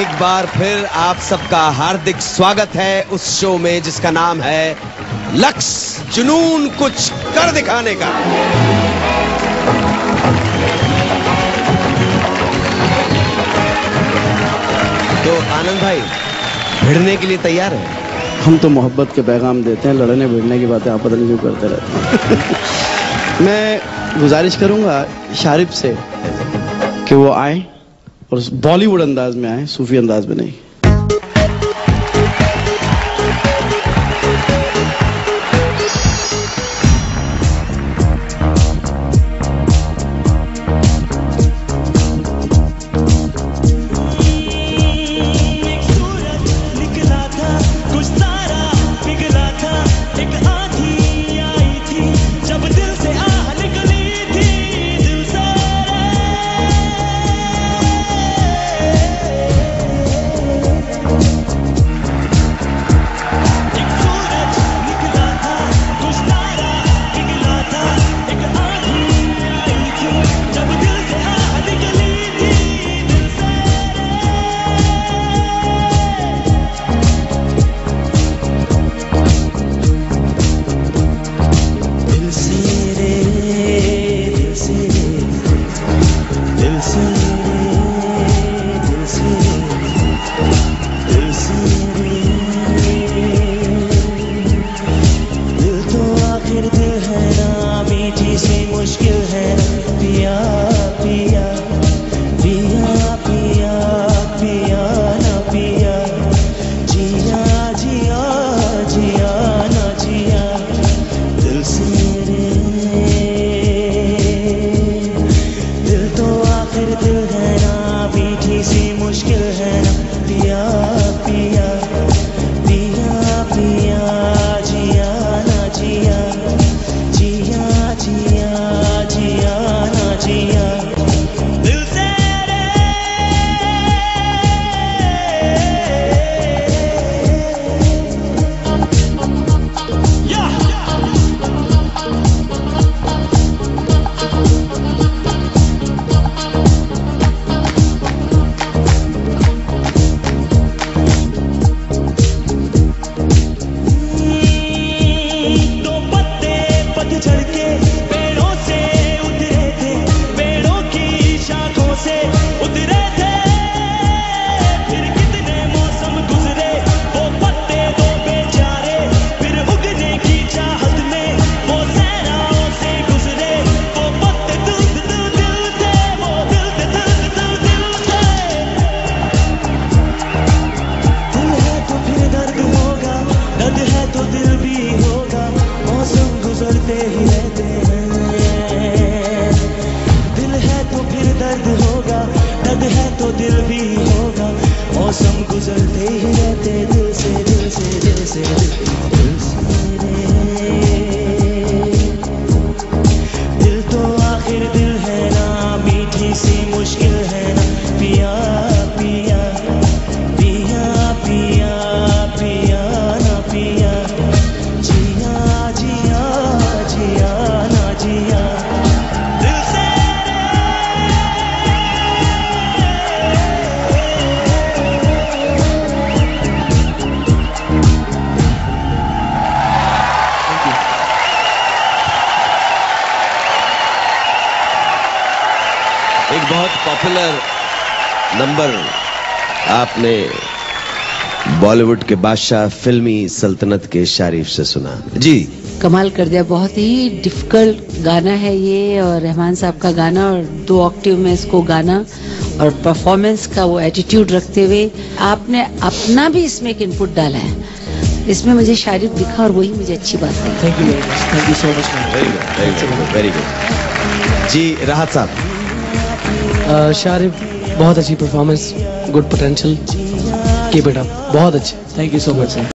एक बार फिर आप सबका हार्दिक स्वागत है उस शो में जिसका नाम है लक्ष्य जुनून कुछ कर दिखाने का। तो आनंद भाई भिड़ने के लिए तैयार है? हम तो मोहब्बत के पैगाम देते हैं, लड़ने भिड़ने की बातें आप पता नहीं क्यों करते रहते हैं। मैं गुजारिश करूंगा शारिफ से कि वो आए और बॉलीवुड अंदाज में आए, सूफी अंदाज में नहीं। मौसम गुजरते ही रहते दिल से दिल से दिल से दिल से दिल तो आखिर दिल है ना, मीठी सी मुश्किल है ना, पिया पिया पिया पिया पिया ना पिया, जिया जिया जिया ना जिया। एक बहुत पॉपुलर नंबर आपने बॉलीवुड के बादशाह फिल्मी सल्तनत के शारिफ से सुना जी। कमाल कर दिया, बहुत ही डिफिकल्ट गाना है ये, और रहमान साहब का गाना, और 2 ऑक्टेव में इसको गाना और परफॉर्मेंस का वो एटीट्यूड रखते हुए आपने अपना भी इसमें एक इनपुट डाला है। इसमें मुझे शारिफ दिखा और वही मुझे अच्छी बात लगी। Thank you so much. Very good जी। राहत साहब? शारिफ बहुत अच्छी performance, good potential, keep it up, बहुत अच्छे। Thank you so much sir.